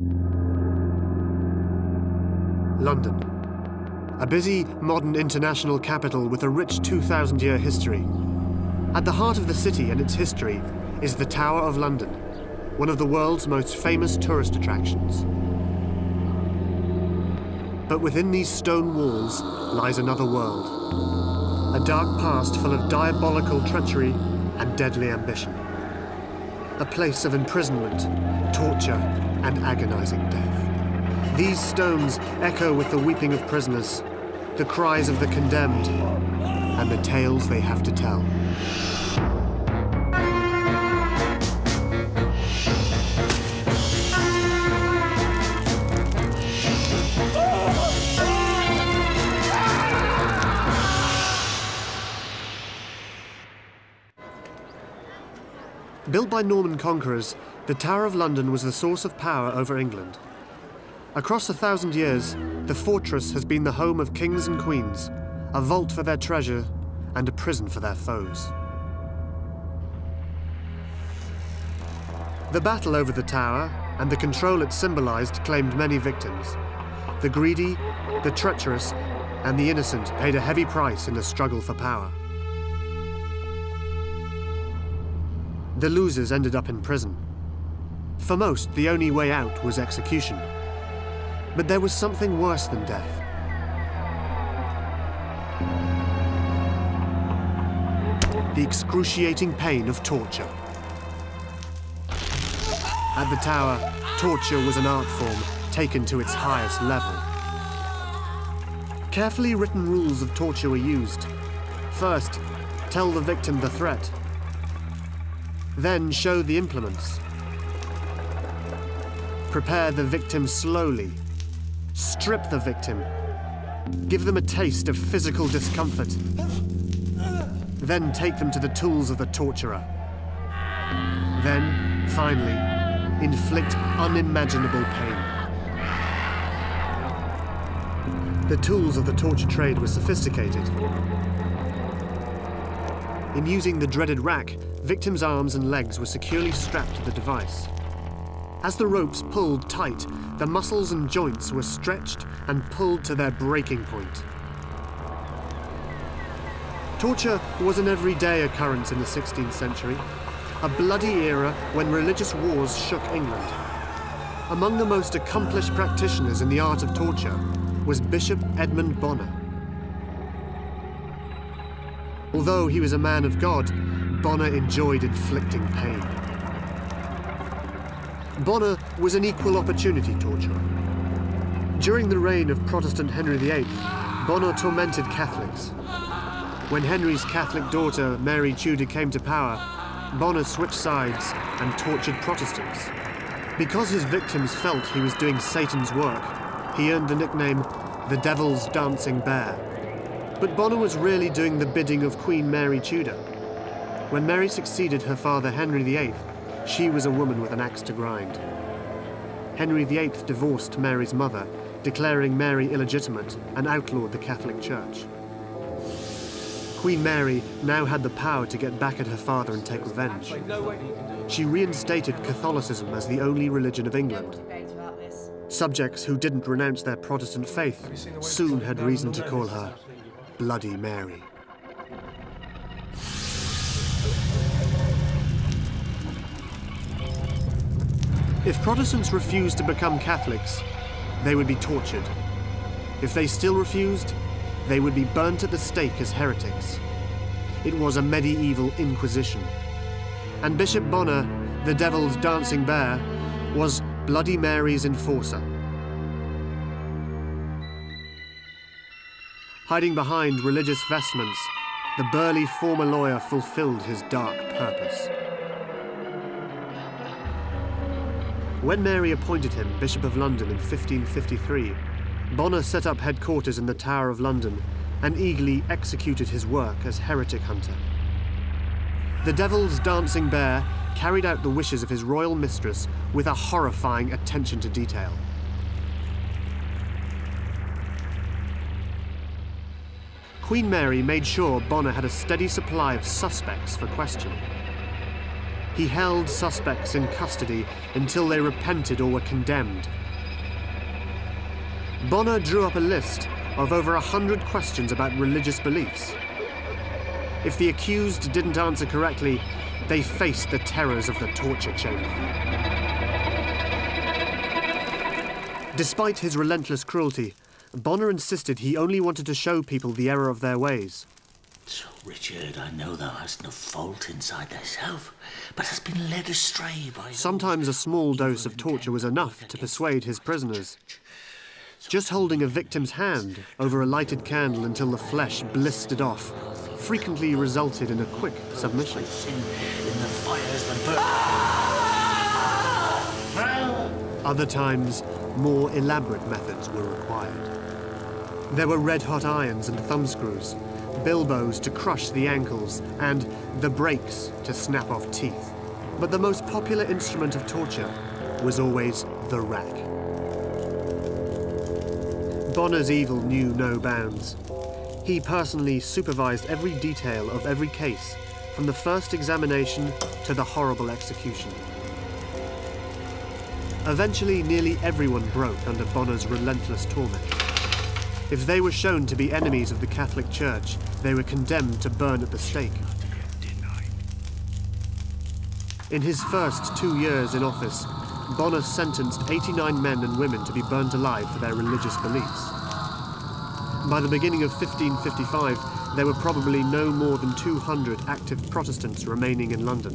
London, a busy, modern international capital with a rich 2,000-year history. At the heart of the city and its history is the Tower of London, one of the world's most famous tourist attractions. But within these stone walls lies another world, a dark past full of diabolical treachery and deadly ambition. A place of imprisonment, torture, and agonizing death. These stones echo with the weeping of prisoners, the cries of the condemned, and the tales they have to tell. Built by Norman conquerors, the Tower of London was the source of power over England. Across 1,000 years, the fortress has been the home of kings and queens, a vault for their treasure and a prison for their foes. The battle over the tower and the control it symbolized claimed many victims. The greedy, the treacherous, and the innocent paid a heavy price in the struggle for power. The losers ended up in prison. For most, the only way out was execution. But there was something worse than death. The excruciating pain of torture. At the tower, torture was an art form taken to its highest level. Carefully written rules of torture were used. First, tell the victim the threat. Then show the implements. Prepare the victim slowly. Strip the victim. Give them a taste of physical discomfort. Then take them to the tools of the torturer. Then, finally, inflict unimaginable pain. The tools of the torture trade were sophisticated. In using the dreaded rack, victims' arms and legs were securely strapped to the device. As the ropes pulled tight, the muscles and joints were stretched and pulled to their breaking point. Torture was an everyday occurrence in the 16th century, a bloody era when religious wars shook England. Among the most accomplished practitioners in the art of torture was Bishop Edmund Bonner. Although he was a man of God, Bonner enjoyed inflicting pain. Bonner was an equal opportunity torturer. During the reign of Protestant Henry VIII, Bonner tormented Catholics. When Henry's Catholic daughter, Mary Tudor, came to power, Bonner switched sides and tortured Protestants. Because his victims felt he was doing Satan's work, he earned the nickname the Devil's Dancing Bear. But Bonner was really doing the bidding of Queen Mary Tudor. When Mary succeeded her father Henry VIII, she was a woman with an axe to grind. Henry VIII divorced Mary's mother, declaring Mary illegitimate, and outlawed the Catholic Church. Queen Mary now had the power to get back at her father and take revenge. She reinstated Catholicism as the only religion of England. Subjects who didn't renounce their Protestant faith soon had reason to call her Bloody Mary. If Protestants refused to become Catholics, they would be tortured. If they still refused, they would be burnt at the stake as heretics. It was a medieval inquisition. And Bishop Bonner, the Devil's Dancing Bear, was Bloody Mary's enforcer. Hiding behind religious vestments, the burly former lawyer fulfilled his dark purpose. When Mary appointed him Bishop of London in 1553, Bonner set up headquarters in the Tower of London and eagerly executed his work as heretic hunter. The Devil's Dancing Bear carried out the wishes of his royal mistress with a horrifying attention to detail. Queen Mary made sure Bonner had a steady supply of suspects for questioning. He held suspects in custody until they repented or were condemned. Bonner drew up a list of over 100 questions about religious beliefs. If the accused didn't answer correctly, they faced the terrors of the torture chamber. Despite his relentless cruelty, Bonner insisted he only wanted to show people the error of their ways. So, Richard, I know thou hast no fault inside thyself, but hast been led astray by... Sometimes a small dose of torture was enough to persuade his prisoners. Just holding a victim's hand over a lighted candle until the flesh blistered off frequently resulted in a quick submission. In the fires that burn. Other times, more elaborate methods were required. There were red-hot irons and thumbscrews, bilboes to crush the ankles, and the brakes to snap off teeth. But the most popular instrument of torture was always the rack. Bonner's evil knew no bounds. He personally supervised every detail of every case, from the first examination to the horrible execution. Eventually, nearly everyone broke under Bonner's relentless torment. If they were shown to be enemies of the Catholic Church, they were condemned to burn at the stake. In his first 2 years in office, Bonner sentenced 89 men and women to be burnt alive for their religious beliefs. By the beginning of 1555, there were probably no more than 200 active Protestants remaining in London.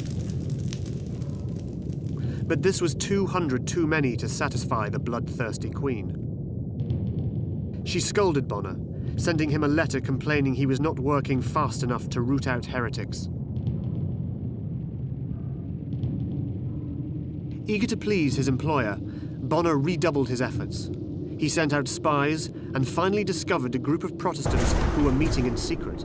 But this was 200 too many to satisfy the bloodthirsty Queen. She scolded Bonner, sending him a letter complaining he was not working fast enough to root out heretics. Eager to please his employer, Bonner redoubled his efforts. He sent out spies and finally discovered a group of Protestants who were meeting in secret.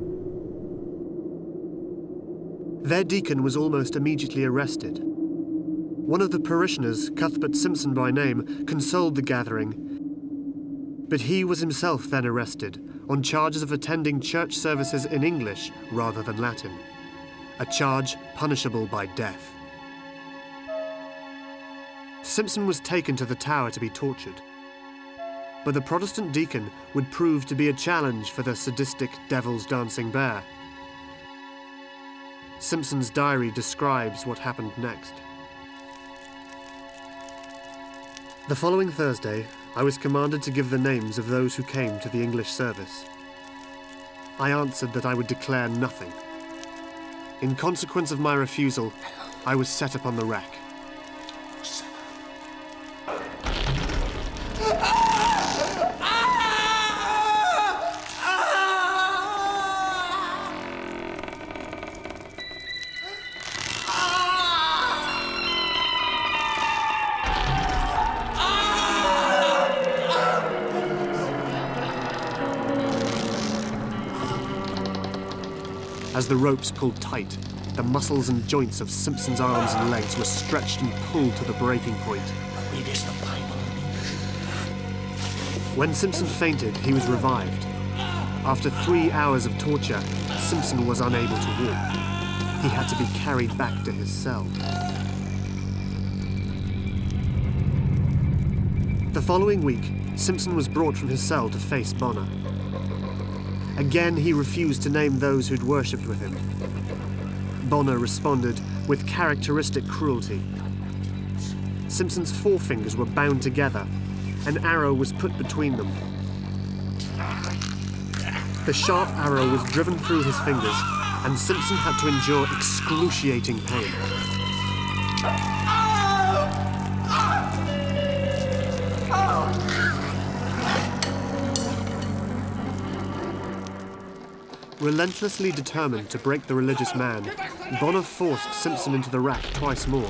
Their deacon was almost immediately arrested. One of the parishioners, Cuthbert Simpson by name, consoled the gathering, but he was himself then arrested on charges of attending church services in English rather than Latin, a charge punishable by death. Simpson was taken to the Tower to be tortured. But the Protestant deacon would prove to be a challenge for the sadistic Devil's Dancing Bear. Simpson's diary describes what happened next. The following Thursday, I was commanded to give the names of those who came to the English service. I answered that I would declare nothing. In consequence of my refusal, I was set upon the rack. As the ropes pulled tight, the muscles and joints of Simpson's arms and legs were stretched and pulled to the breaking point. Readest the Bible in English. When Simpson fainted, he was revived. After 3 hours of torture, Simpson was unable to walk. He had to be carried back to his cell. The following week, Simpson was brought from his cell to face Bonner. Again, he refused to name those who'd worshipped with him. Bonner responded with characteristic cruelty. Simpson's forefingers were bound together. An arrow was put between them. The sharp arrow was driven through his fingers, and Simpson had to endure excruciating pain. Relentlessly determined to break the religious man, Bonner forced Simpson into the rack twice more.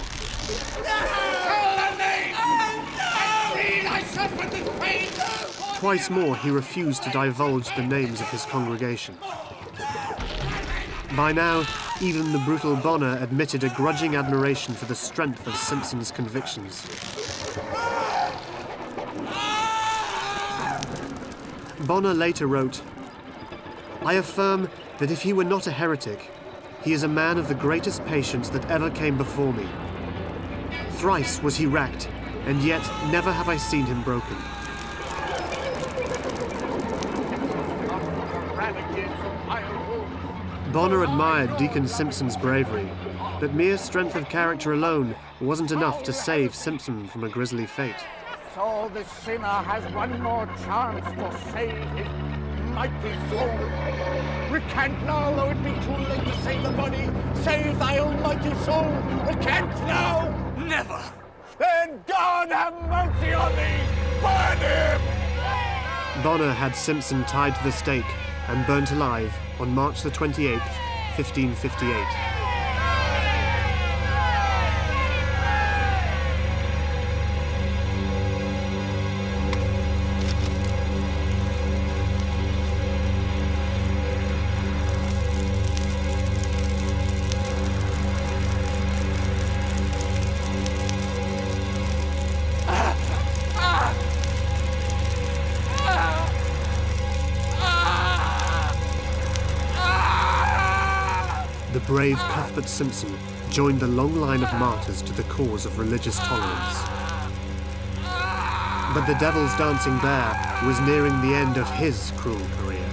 Twice more, he refused to divulge the names of his congregation. By now, even the brutal Bonner admitted a grudging admiration for the strength of Simpson's convictions. Bonner later wrote, "I affirm that if he were not a heretic, he is a man of the greatest patience that ever came before me. Thrice was he racked, and yet never have I seen him broken. Bonner admired Deacon Simpson's bravery, but mere strength of character alone wasn't enough to save Simpson from a grisly fate. So the sinner has one more chance to save his mighty soul. Recant now, though it be too late to save the body. Save thy almighty soul. Recant now! Never! Then God have mercy on thee! Burn him! Bonner had Simpson tied to the stake and burnt alive on March the 28th, 1558. The brave Cuthbert Simpson joined the long line of martyrs to the cause of religious tolerance. But the Devil's Dancing Bear was nearing the end of his cruel career.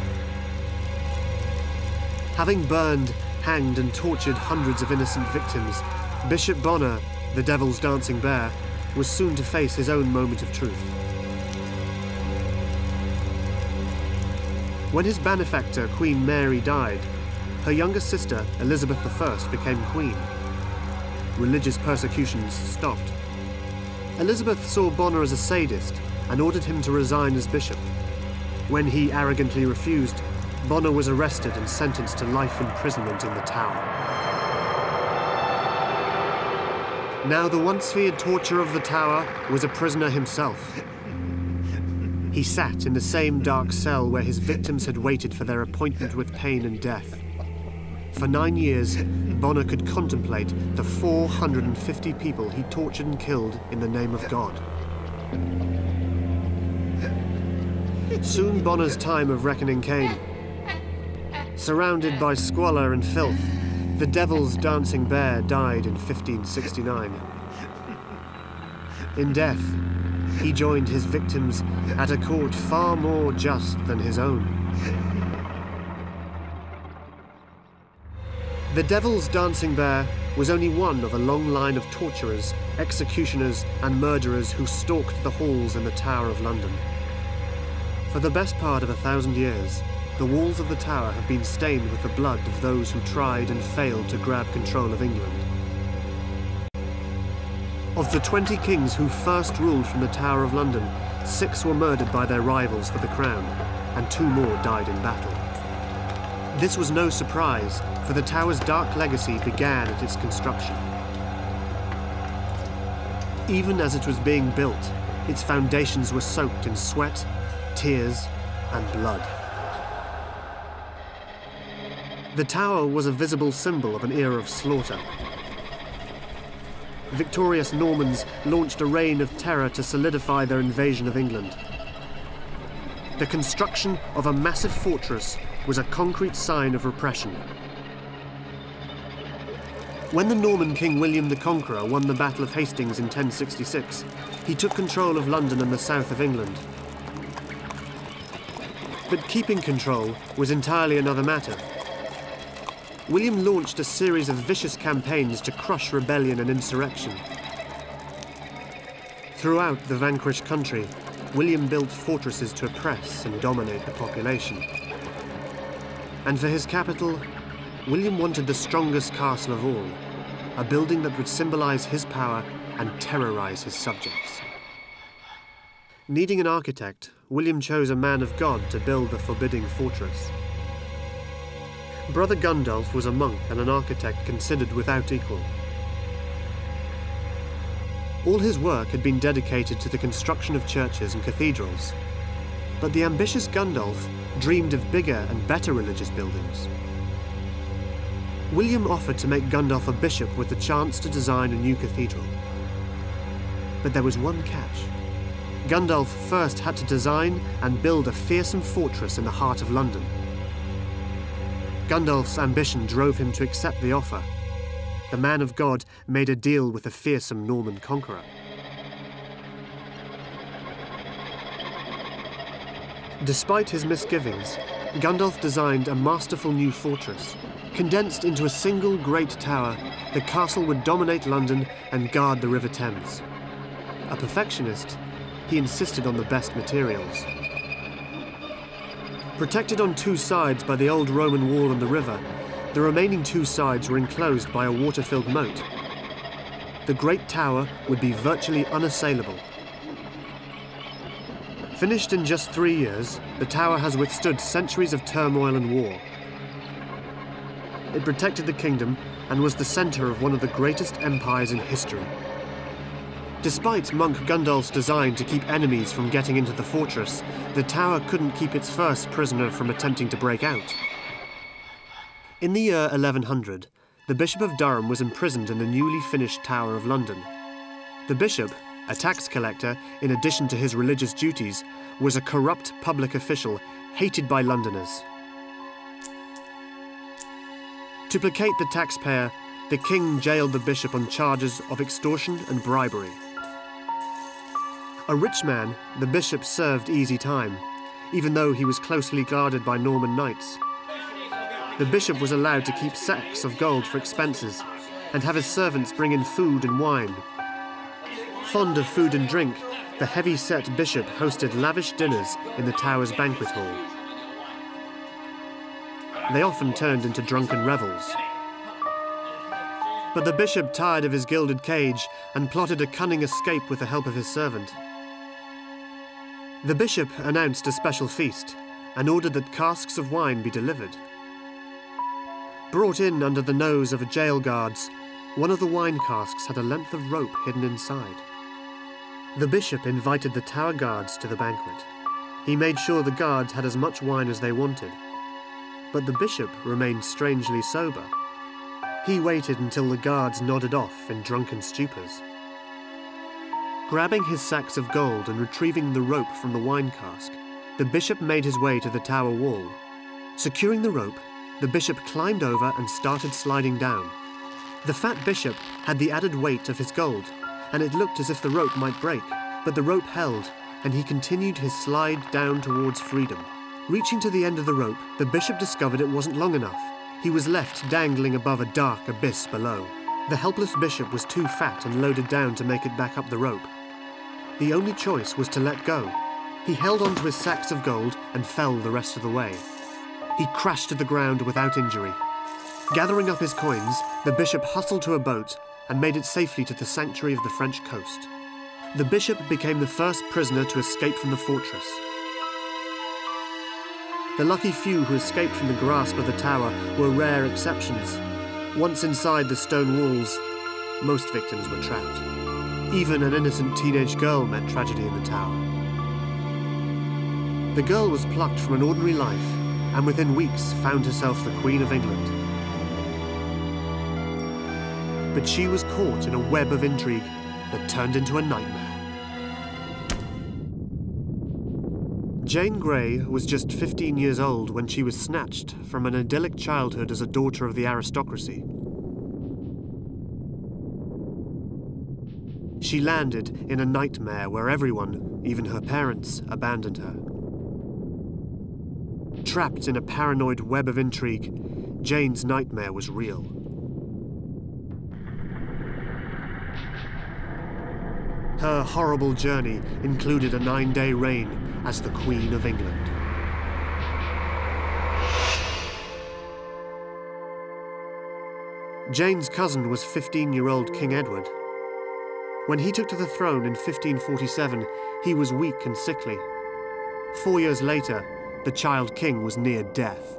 Having burned, hanged and tortured hundreds of innocent victims, Bishop Bonner, the Devil's Dancing Bear, was soon to face his own moment of truth. When his benefactor, Queen Mary, died, her younger sister, Elizabeth I, became queen. Religious persecutions stopped. Elizabeth saw Bonner as a sadist and ordered him to resign as bishop. When he arrogantly refused, Bonner was arrested and sentenced to life imprisonment in the Tower. Now the once feared torturer of the Tower was a prisoner himself. He sat in the same dark cell where his victims had waited for their appointment with pain and death. For 9 years, Bonner could contemplate the 450 people he tortured and killed in the name of God. Soon Bonner's time of reckoning came. Surrounded by squalor and filth, the Devil's Dancing Bear died in 1569. In death, he joined his victims at a court far more just than his own. The Devil's Dancing Bear was only one of a long line of torturers, executioners and murderers who stalked the halls in the Tower of London. For the best part of 1,000 years, the walls of the Tower have been stained with the blood of those who tried and failed to grab control of England. Of the 20 kings who first ruled from the Tower of London, 6 were murdered by their rivals for the crown, and 2 more died in battle. This was no surprise, for the Tower's dark legacy began at its construction. Even as it was being built, its foundations were soaked in sweat, tears, and blood. The Tower was a visible symbol of an era of slaughter. Victorious Normans launched a reign of terror to solidify their invasion of England. The construction of a massive fortress was a concrete sign of repression. When the Norman King William the Conqueror won the Battle of Hastings in 1066, he took control of London and the south of England. But keeping control was entirely another matter. William launched a series of vicious campaigns to crush rebellion and insurrection. Throughout the vanquished country, William built fortresses to oppress and dominate the population. And for his capital, William wanted the strongest castle of all, a building that would symbolize his power and terrorize his subjects. Needing an architect, William chose a man of God to build the forbidding fortress. Brother Gundulf was a monk and an architect considered without equal. All his work had been dedicated to the construction of churches and cathedrals, but the ambitious Gundulf dreamed of bigger and better religious buildings. William offered to make Gundulf a bishop with the chance to design a new cathedral. But there was one catch. Gundulf first had to design and build a fearsome fortress in the heart of London. Gundulf's ambition drove him to accept the offer. The man of God made a deal with a fearsome Norman conqueror. Despite his misgivings, Gundulf designed a masterful new fortress. Condensed into a single great tower, the castle would dominate London and guard the River Thames. A perfectionist, he insisted on the best materials. Protected on two sides by the old Roman wall and the river, the remaining two sides were enclosed by a water-filled moat. The great tower would be virtually unassailable. Finished in just 3 years, the tower has withstood centuries of turmoil and war. It protected the kingdom and was the center of one of the greatest empires in history. Despite monk Gundulf's design to keep enemies from getting into the fortress, the tower couldn't keep its first prisoner from attempting to break out. In the year 1100, the Bishop of Durham was imprisoned in the newly finished Tower of London. The bishop, a tax collector in addition to his religious duties, was a corrupt public official hated by Londoners. To placate the taxpayer, the king jailed the bishop on charges of extortion and bribery. A rich man, the bishop served easy time, even though he was closely guarded by Norman knights. The bishop was allowed to keep sacks of gold for expenses and have his servants bring in food and wine. Fond of food and drink, the heavy-set bishop hosted lavish dinners in the tower's banquet hall. They often turned into drunken revels. But the bishop tired of his gilded cage and plotted a cunning escape with the help of his servant. The bishop announced a special feast and ordered that casks of wine be delivered. Brought in under the nose of jail guards, one of the wine casks had a length of rope hidden inside. The bishop invited the tower guards to the banquet. He made sure the guards had as much wine as they wanted. But the bishop remained strangely sober. He waited until the guards nodded off in drunken stupors. Grabbing his sacks of gold and retrieving the rope from the wine cask, the bishop made his way to the tower wall. Securing the rope, the bishop climbed over and started sliding down. The fat bishop had the added weight of his gold, and it looked as if the rope might break, but the rope held, and he continued his slide down towards freedom. Reaching to the end of the rope, the bishop discovered it wasn't long enough. He was left dangling above a dark abyss below. The helpless bishop was too fat and loaded down to make it back up the rope. The only choice was to let go. He held onto his sacks of gold and fell the rest of the way. He crashed to the ground without injury. Gathering up his coins, the bishop hustled to a boat and made it safely to the sanctuary of the French coast. The bishop became the first prisoner to escape from the fortress. The lucky few who escaped from the grasp of the tower were rare exceptions. Once inside the stone walls, most victims were trapped. Even an innocent teenage girl met tragedy in the tower. The girl was plucked from an ordinary life and within weeks found herself the Queen of England. But she was caught in a web of intrigue that turned into a nightmare. Jane Grey was just 15 years old when she was snatched from an idyllic childhood as a daughter of the aristocracy. She landed in a nightmare where everyone, even her parents, abandoned her. Trapped in a paranoid web of intrigue, Jane's nightmare was real. Her horrible journey included a 9-day reign as the Queen of England. Jane's cousin was 15-year-old King Edward. When he took to the throne in 1547, he was weak and sickly. 4 years later, the child king was near death.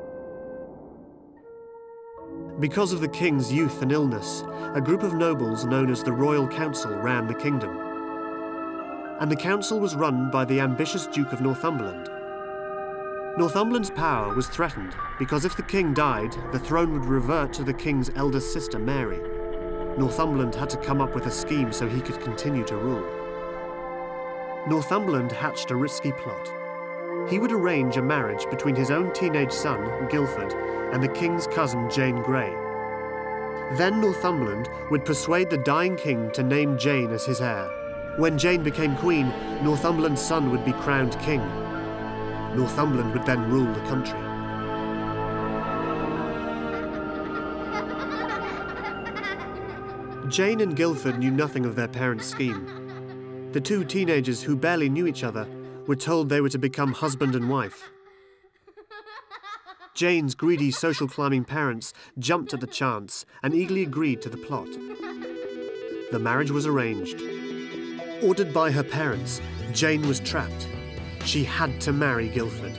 Because of the king's youth and illness, a group of nobles known as the Royal Council ran the kingdom. And the council was run by the ambitious Duke of Northumberland. Northumberland's power was threatened because if the king died, the throne would revert to the king's eldest sister, Mary. Northumberland had to come up with a scheme so he could continue to rule. Northumberland hatched a risky plot. he would arrange a marriage between his own teenage son, Guildford, and the king's cousin, Jane Grey. Then Northumberland would persuade the dying king to name Jane as his heir. When Jane became queen, Northumberland's son would be crowned king. Northumberland would then rule the country. Jane and Guildford knew nothing of their parents' scheme. The two teenagers who barely knew each other were told they were to become husband and wife. Jane's greedy social climbing parents jumped at the chance and eagerly agreed to the plot. The marriage was arranged. Ordered by her parents, Jane was trapped. She had to marry Guildford.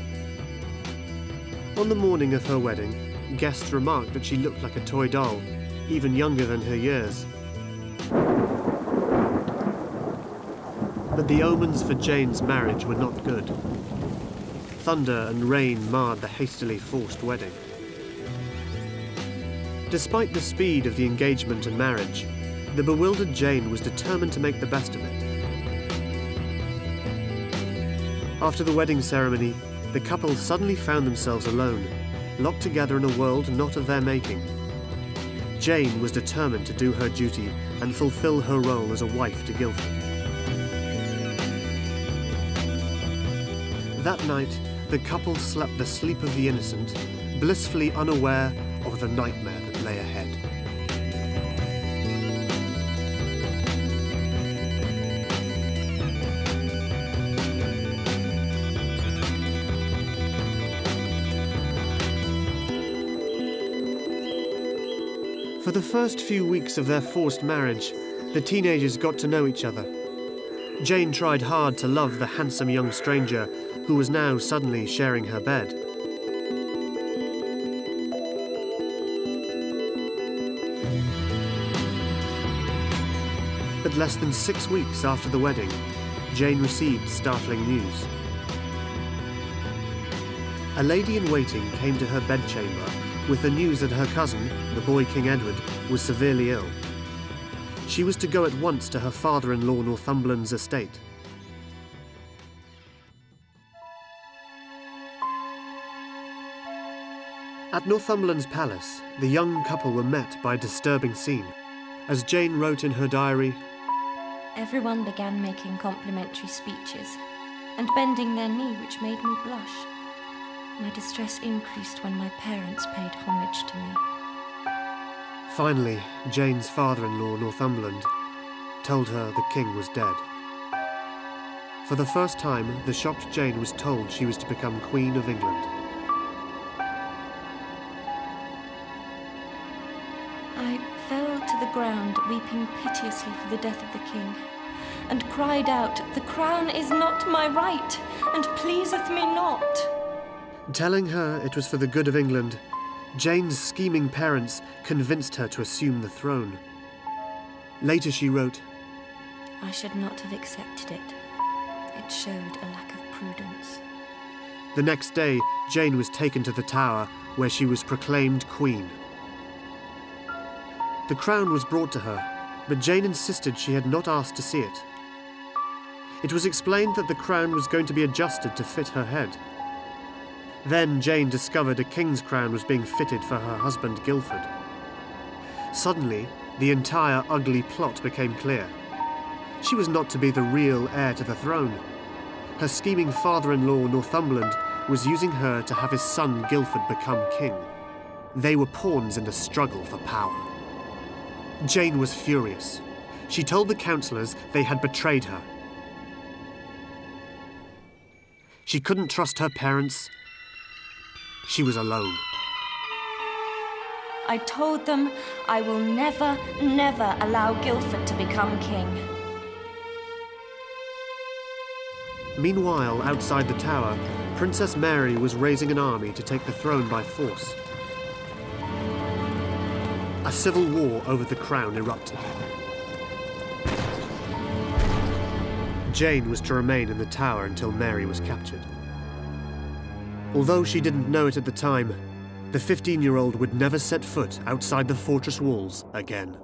On the morning of her wedding, guests remarked that she looked like a toy doll, even younger than her years. But the omens for Jane's marriage were not good. Thunder and rain marred the hastily forced wedding. Despite the speed of the engagement and marriage, the bewildered Jane was determined to make the best of it. After the wedding ceremony, the couple suddenly found themselves alone, locked together in a world not of their making. Jane was determined to do her duty and fulfill her role as a wife to Guildford. That night, the couple slept the sleep of the innocent, blissfully unaware of the nightmare that lay ahead. For the first few weeks of their forced marriage, the teenagers got to know each other. Jane tried hard to love the handsome young stranger who was now suddenly sharing her bed. But less than 6 weeks after the wedding, Jane received startling news. A lady-in-waiting came to her bedchamber with the news that her cousin, the boy King Edward, was severely ill. She was to go at once to her father-in-law Northumberland's estate. At Northumberland's palace, the young couple were met by a disturbing scene. As Jane wrote in her diary, "Everyone began making complimentary speeches and bending their knee, which made me blush. My distress increased when my parents paid homage to me." Finally, Jane's father-in-law, Northumberland, told her the king was dead. For the first time, the shocked Jane was told she was to become Queen of England. I fell to the ground, weeping piteously for the death of the king, and cried out, "The crown is not my right, and pleaseth me not." Telling her it was for the good of England, Jane's scheming parents convinced her to assume the throne. Later she wrote, "I should not have accepted it. It showed a lack of prudence." The next day, Jane was taken to the Tower, where she was proclaimed queen. The crown was brought to her, but Jane insisted she had not asked to see it. It was explained that the crown was going to be adjusted to fit her head. Then Jane discovered a king's crown was being fitted for her husband Guildford. Suddenly, the entire ugly plot became clear. She was not to be the real heir to the throne. Her scheming father-in-law Northumberland was using her to have his son Guildford become king. They were pawns in the struggle for power. Jane was furious. She told the councillors they had betrayed her. She couldn't trust her parents. She was alone. I told them I will never, never allow Guildford to become king. Meanwhile, outside the Tower, Princess Mary was raising an army to take the throne by force. A civil war over the crown erupted. Jane was to remain in the Tower until Mary was captured. Although she didn't know it at the time, the 15-year-old would never set foot outside the fortress walls again.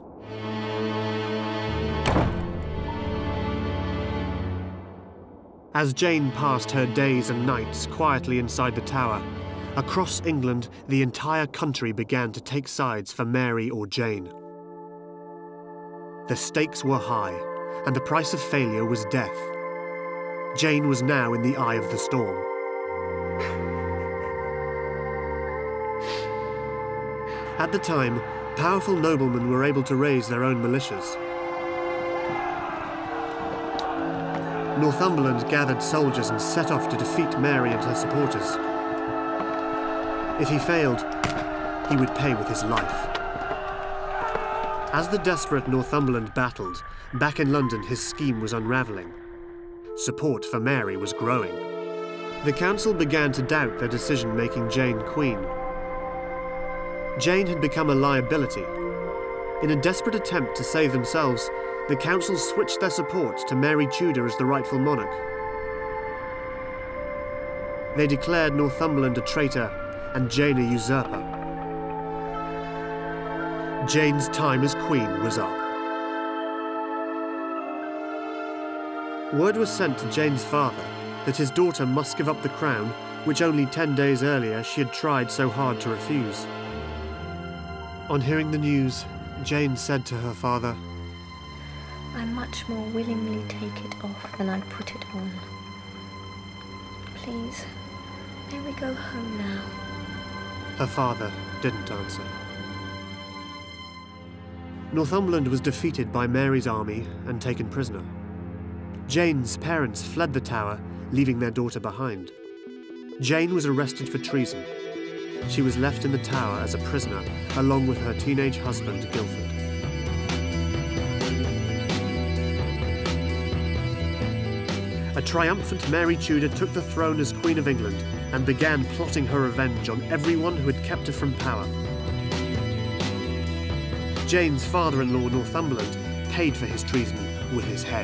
As Jane passed her days and nights quietly inside the tower, across England, the entire country began to take sides for Mary or Jane. The stakes were high, and the price of failure was death. Jane was now in the eye of the storm. At the time, powerful noblemen were able to raise their own militias. Northumberland gathered soldiers and set off to defeat Mary and her supporters. If he failed, he would pay with his life. As the desperate Northumberland battled, back in London his scheme was unravelling. Support for Mary was growing. The council began to doubt their decision making Jane queen. Jane had become a liability. In a desperate attempt to save themselves, the council switched their support to Mary Tudor as the rightful monarch. They declared Northumberland a traitor and Jane a usurper. Jane's time as queen was up. Word was sent to Jane's father that his daughter must give up the crown, which only 10 days earlier she had tried so hard to refuse. On hearing the news, Jane said to her father, "I much more willingly take it off than I put it on. Please, may we go home now?" Her father didn't answer. Northumberland was defeated by Mary's army and taken prisoner. Jane's parents fled the tower, leaving their daughter behind. Jane was arrested for treason. She was left in the tower as a prisoner, along with her teenage husband, Guildford. A triumphant Mary Tudor took the throne as Queen of England and began plotting her revenge on everyone who had kept her from power. Jane's father-in-law, Northumberland, paid for his treason with his head.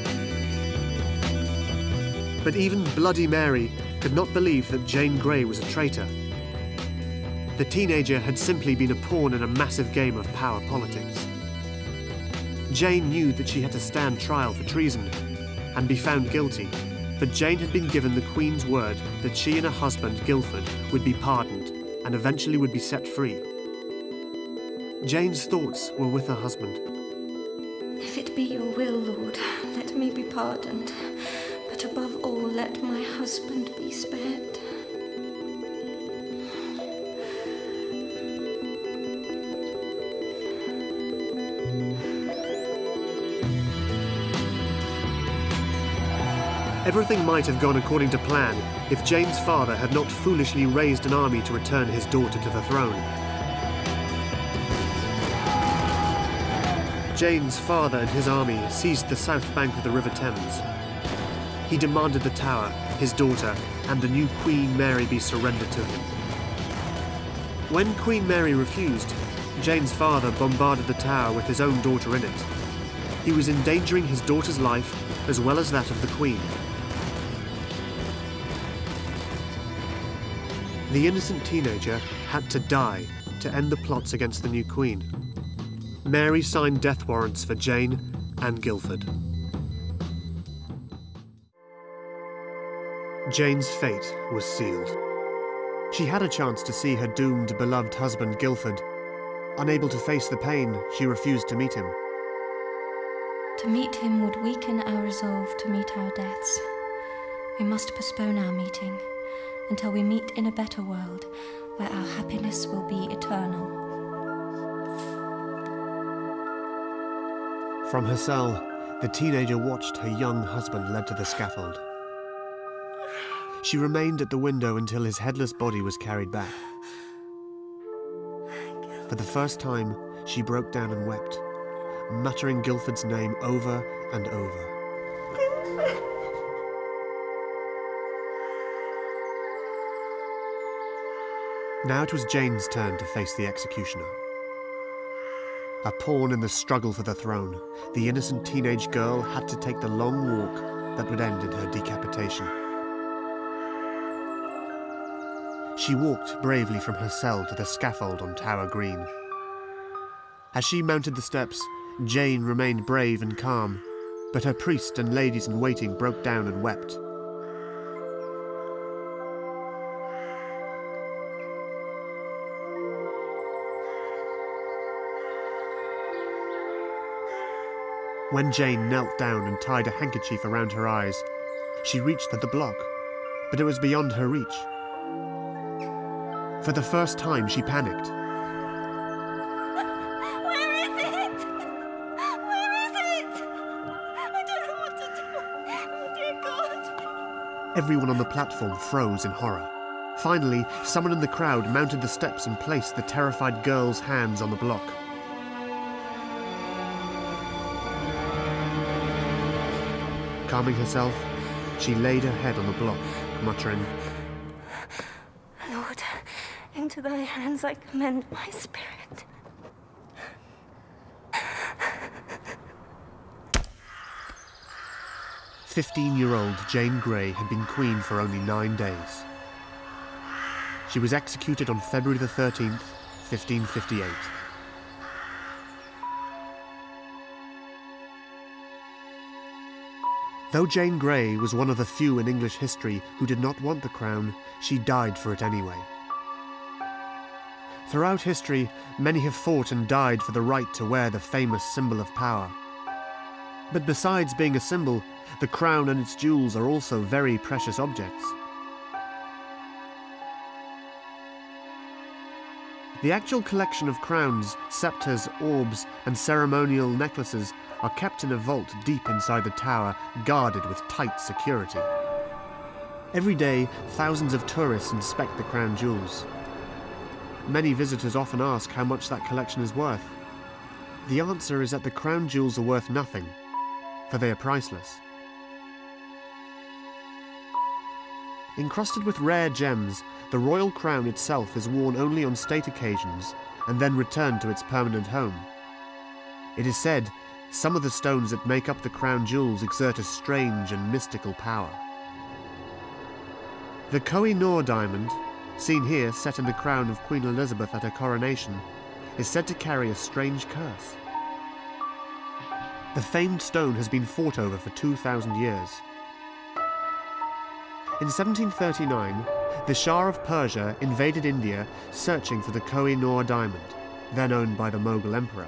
But even Bloody Mary could not believe that Jane Grey was a traitor. The teenager had simply been a pawn in a massive game of power politics. Jane knew that she had to stand trial for treason and be found guilty, but Jane had been given the Queen's word that she and her husband, Guildford, would be pardoned and eventually would be set free. Jane's thoughts were with her husband. "If it be your will, Lord, let me be pardoned, but above all, let my husband be spared." Everything might have gone according to plan if Jane's father had not foolishly raised an army to return his daughter to the throne. Jane's father and his army seized the south bank of the River Thames. He demanded the tower, his daughter, and the new Queen Mary be surrendered to him. When Queen Mary refused, Jane's father bombarded the tower with his own daughter in it. He was endangering his daughter's life as well as that of the Queen. The innocent teenager had to die to end the plots against the new Queen. Mary signed death warrants for Jane and Guildford. Jane's fate was sealed. She had a chance to see her doomed, beloved husband Guildford. Unable to face the pain, she refused to meet him. To meet him would weaken our resolve to meet our deaths. We must postpone our meeting until we meet in a better world where our happiness will be eternal. From her cell, the teenager watched her young husband led to the scaffold. She remained at the window until his headless body was carried back. For the first time, she broke down and wept, muttering Guildford's name over and over. Now it was Jane's turn to face the executioner. A pawn in the struggle for the throne, the innocent teenage girl had to take the long walk that would end in her decapitation. She walked bravely from her cell to the scaffold on Tower Green. As she mounted the steps, Jane remained brave and calm, but her priest and ladies in waiting broke down and wept. When Jane knelt down and tied a handkerchief around her eyes, she reached for the block, but it was beyond her reach. For the first time, she panicked. Where is it? Where is it? I don't know what to do. Oh, dear God. Everyone on the platform froze in horror. Finally, someone in the crowd mounted the steps and placed the terrified girl's hands on the block. Calming herself, she laid her head on the block, muttering, Lord, into thy hands I commend my spirit. 15-year-old Jane Grey had been queen for only 9 days. She was executed on February the 13th, 1558. Though Jane Grey was one of the few in English history who did not want the crown, she died for it anyway. Throughout history, many have fought and died for the right to wear the famous symbol of power. But besides being a symbol, the crown and its jewels are also very precious objects. The actual collection of crowns, scepters, orbs, and ceremonial necklaces are kept in a vault deep inside the tower, guarded with tight security. Every day, thousands of tourists inspect the crown jewels. Many visitors often ask how much that collection is worth. The answer is that the crown jewels are worth nothing, for they are priceless. Encrusted with rare gems, the royal crown itself is worn only on state occasions and then returned to its permanent home. It is said some of the stones that make up the crown jewels exert a strange and mystical power. The Koh-i-Noor diamond, seen here set in the crown of Queen Elizabeth at her coronation, is said to carry a strange curse. The famed stone has been fought over for 2,000 years. In 1739, the Shah of Persia invaded India searching for the Koh-i-Noor diamond, then owned by the Mughal emperor.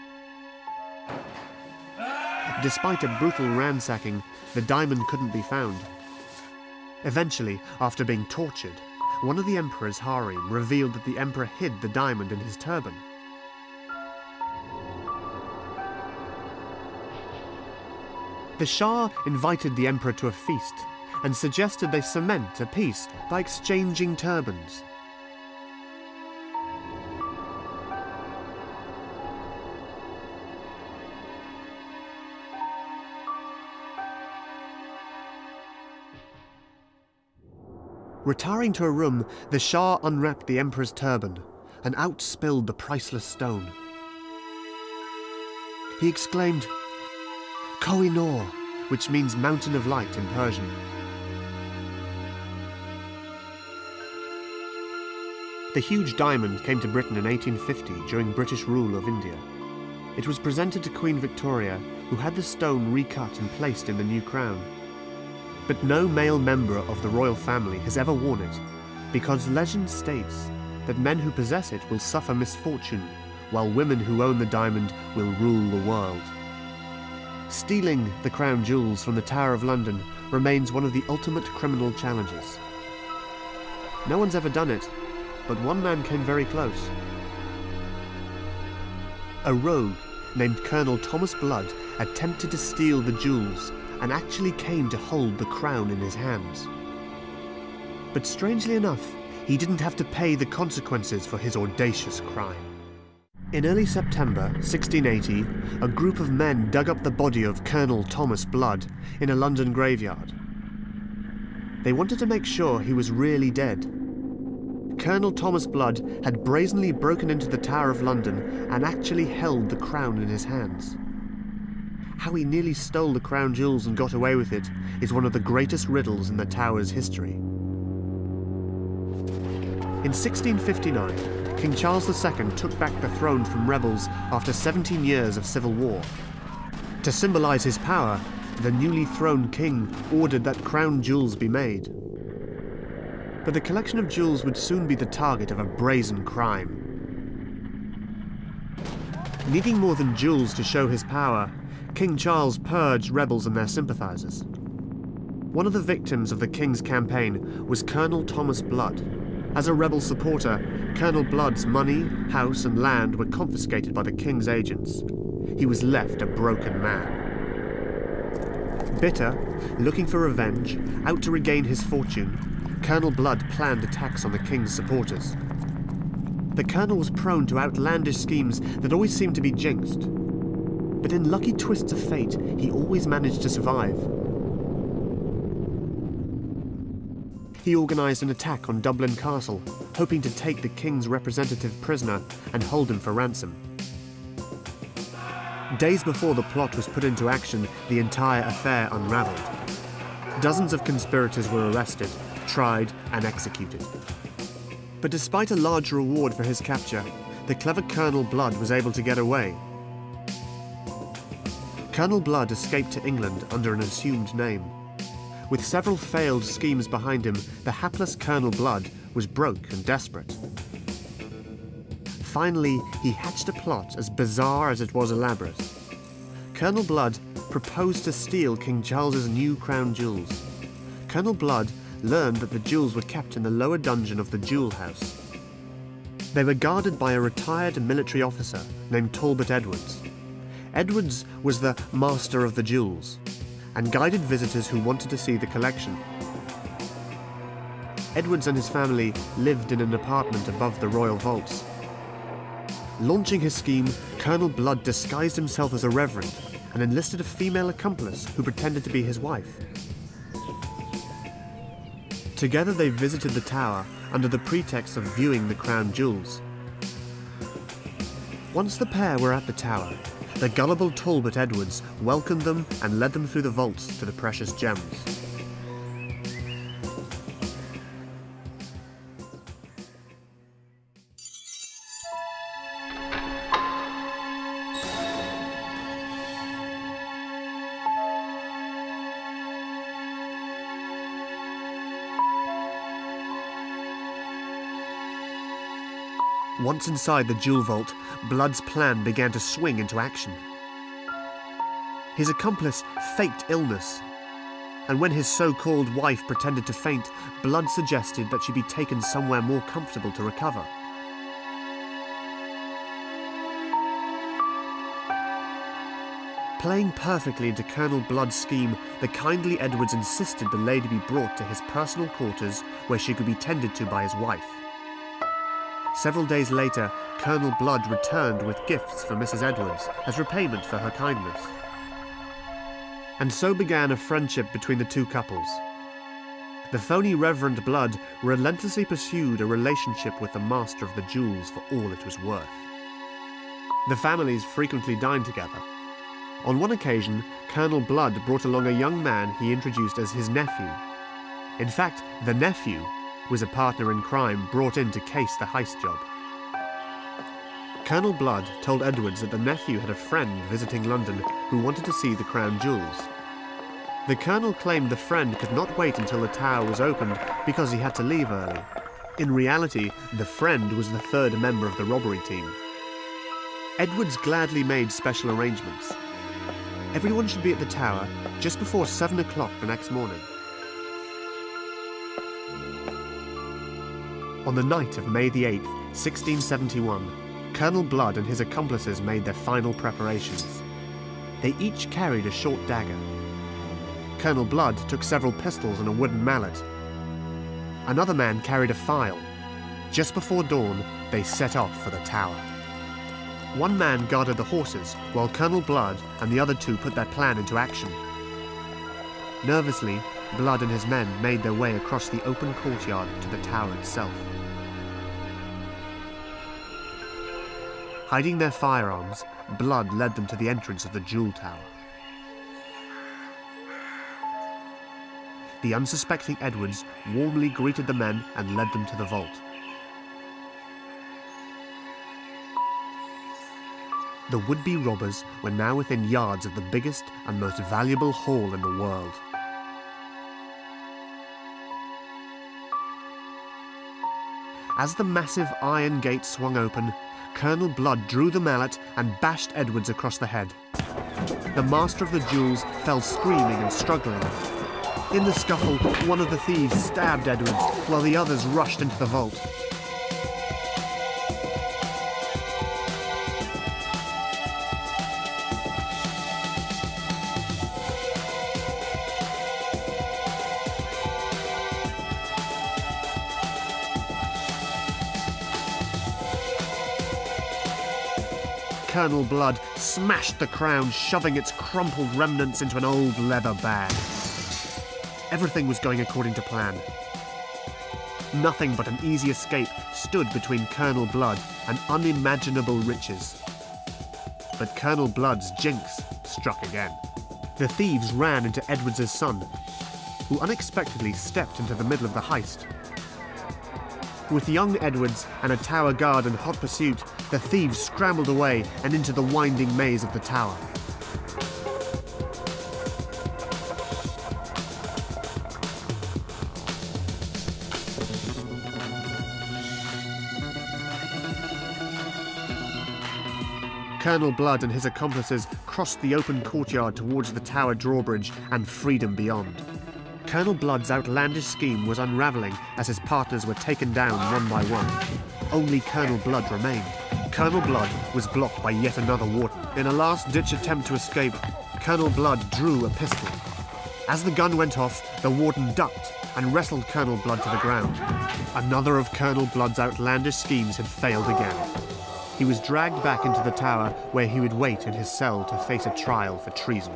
Despite a brutal ransacking, the diamond couldn't be found. Eventually, after being tortured, one of the emperor's harem revealed that the emperor hid the diamond in his turban. The Shah invited the emperor to a feast and suggested they cement a peace by exchanging turbans. Retiring to a room, the Shah unwrapped the emperor's turban and out spilled the priceless stone. He exclaimed, "Koh-i-Noor," which means mountain of light in Persian. The huge diamond came to Britain in 1850 during British rule of India. It was presented to Queen Victoria, who had the stone recut and placed in the new crown. But no male member of the royal family has ever worn it, because legend states that men who possess it will suffer misfortune, while women who own the diamond will rule the world. Stealing the crown jewels from the Tower of London remains one of the ultimate criminal challenges. No one's ever done it, but one man came very close. A rogue named Colonel Thomas Blood attempted to steal the jewels and actually came to hold the crown in his hands. But strangely enough, he didn't have to pay the consequences for his audacious crime. In early September 1680, a group of men dug up the body of Colonel Thomas Blood in a London graveyard. They wanted to make sure he was really dead. Colonel Thomas Blood had brazenly broken into the Tower of London and actually held the crown in his hands. How he nearly stole the crown jewels and got away with it is one of the greatest riddles in the Tower's history. In 1659, King Charles II took back the throne from rebels after 17 years of civil war. To symbolize his power, the newly throned king ordered that crown jewels be made. But the collection of jewels would soon be the target of a brazen crime. Needing more than jewels to show his power, King Charles purged rebels and their sympathisers. One of the victims of the king's campaign was Colonel Thomas Blood. As a rebel supporter, Colonel Blood's money, house and land were confiscated by the king's agents. He was left a broken man. Bitter, looking for revenge, out to regain his fortune, Colonel Blood planned attacks on the king's supporters. The colonel was prone to outlandish schemes that always seemed to be jinxed. But in lucky twists of fate, he always managed to survive. He organised an attack on Dublin Castle, hoping to take the king's representative prisoner and hold him for ransom. Days before the plot was put into action, the entire affair unravelled. Dozens of conspirators were arrested, tried and executed. But despite a large reward for his capture, the clever Colonel Blood was able to get away. Colonel Blood escaped to England under an assumed name. With several failed schemes behind him, the hapless Colonel Blood was broke and desperate. Finally, he hatched a plot as bizarre as it was elaborate. Colonel Blood proposed to steal King Charles's new crown jewels. Colonel Blood learned that the jewels were kept in the lower dungeon of the Jewel House. They were guarded by a retired military officer named Talbot Edwards. Edwards was the master of the jewels and guided visitors who wanted to see the collection. Edwards and his family lived in an apartment above the royal vaults. Launching his scheme, Colonel Blood disguised himself as a reverend and enlisted a female accomplice who pretended to be his wife. Together they visited the tower under the pretext of viewing the crown jewels. Once the pair were at the tower, the gullible Talbot Edwards welcomed them and led them through the vaults to the precious gems. Once inside the jewel vault, Blood's plan began to swing into action. His accomplice faked illness, and when his so-called wife pretended to faint, Blood suggested that she be taken somewhere more comfortable to recover. Playing perfectly into Colonel Blood's scheme, the kindly Edwards insisted the lady be brought to his personal quarters where she could be tended to by his wife. Several days later, Colonel Blood returned with gifts for Mrs. Edwards as repayment for her kindness. And so began a friendship between the two couples. The phony Reverend Blood relentlessly pursued a relationship with the master of the jewels for all it was worth. The families frequently dined together. On one occasion, Colonel Blood brought along a young man he introduced as his nephew. In fact, the nephew was a partner in crime brought in to case the heist job. Colonel Blood told Edwards that the nephew had a friend visiting London who wanted to see the crown jewels. The colonel claimed the friend could not wait until the tower was opened because he had to leave early. In reality, the friend was the third member of the robbery team. Edwards gladly made special arrangements. Everyone should be at the tower just before 7 o'clock the next morning. On the night of May the 8th, 1671, Colonel Blood and his accomplices made their final preparations. They each carried a short dagger. Colonel Blood took several pistols and a wooden mallet. Another man carried a file. Just before dawn, they set off for the tower. One man guarded the horses, while Colonel Blood and the other two put their plan into action. Nervously, Blood and his men made their way across the open courtyard to the tower itself. Hiding their firearms, Blood led them to the entrance of the jewel tower. The unsuspecting Edwards warmly greeted the men and led them to the vault. The would-be robbers were now within yards of the biggest and most valuable haul in the world. As the massive iron gate swung open, Colonel Blood drew the mallet and bashed Edwards across the head. the master of the jewels fell screaming and struggling. In the scuffle, one of the thieves stabbed Edwards, while the others rushed into the vault. Colonel Blood smashed the crown, shoving its crumpled remnants into an old leather bag. Everything was going according to plan. Nothing but an easy escape stood between Colonel Blood and unimaginable riches. But Colonel Blood's jinx struck again. The thieves ran into Edwards' son, who unexpectedly stepped into the middle of the heist. With young Edwards and a tower guard in hot pursuit, the thieves scrambled away and into the winding maze of the tower. Colonel Blood and his accomplices crossed the open courtyard towards the tower drawbridge and freedom beyond. Colonel Blood's outlandish scheme was unravelling as his partners were taken down one by one. Only Colonel Blood remained. Colonel Blood was blocked by yet another warden. In a last-ditch attempt to escape, Colonel Blood drew a pistol. As the gun went off, the warden ducked and wrestled Colonel Blood to the ground. Another of Colonel Blood's outlandish schemes had failed again. He was dragged back into the tower where he would wait in his cell to face a trial for treason.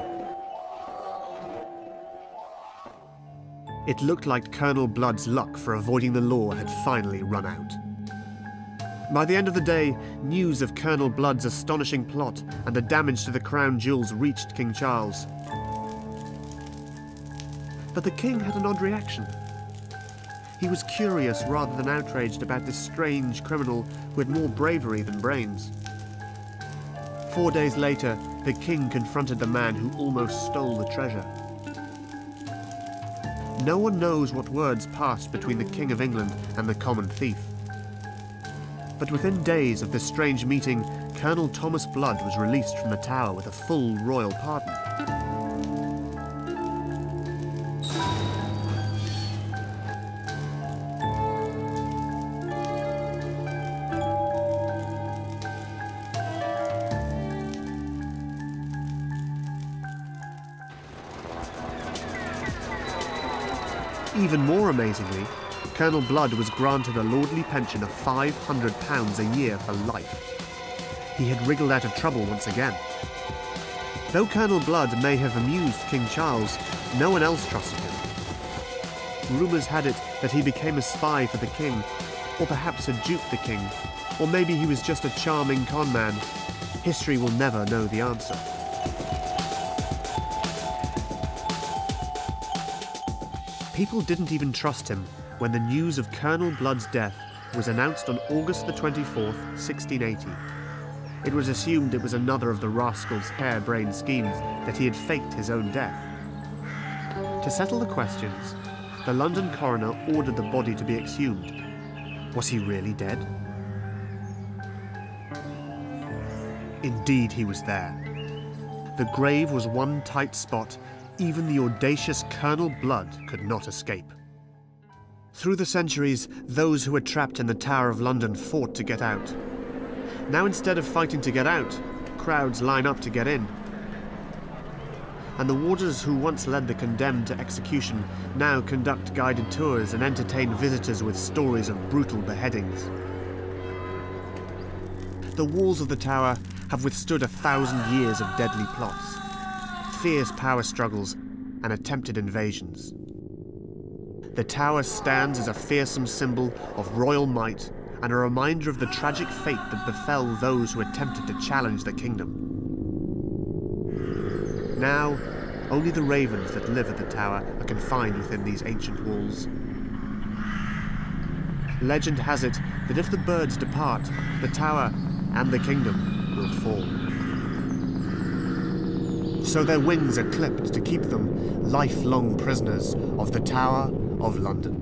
It looked like Colonel Blood's luck for avoiding the law had finally run out. By the end of the day, news of Colonel Blood's astonishing plot and the damage to the crown jewels reached King Charles. But the king had an odd reaction. He was curious rather than outraged about this strange criminal who had more bravery than brains. 4 days later, the king confronted the man who almost stole the treasure. No one knows what words passed between the King of England and the common thief. But within days of this strange meeting, Colonel Thomas Blood was released from the tower with a full royal pardon. Even more amazingly, Colonel Blood was granted a lordly pension of £500 a year for life. He had wriggled out of trouble once again. Though Colonel Blood may have amused King Charles, no one else trusted him. Rumours had it that he became a spy for the king, or perhaps had duped the king, or maybe he was just a charming con man. History will never know the answer. People didn't even trust him when the news of Colonel Blood's death was announced on August the 24th, 1680. It was assumed it was another of the rascal's harebrained schemes that he had faked his own death. To settle the questions, the London coroner ordered the body to be exhumed. Was he really dead? Indeed, he was there. The grave was one tight spot even the audacious Colonel Blood could not escape. Through the centuries, those who were trapped in the Tower of London fought to get out. Now instead of fighting to get out, crowds line up to get in. And the warders who once led the condemned to execution now conduct guided tours and entertain visitors with stories of brutal beheadings. The walls of the tower have withstood 1,000 years of deadly plots, fierce power struggles, and attempted invasions. The tower stands as a fearsome symbol of royal might and a reminder of the tragic fate that befell those who attempted to challenge the kingdom. Now, only the ravens that live at the tower are confined within these ancient walls. Legend has it that if the birds depart, the tower and the kingdom will fall. So their wings are clipped to keep them lifelong prisoners of the Tower of London.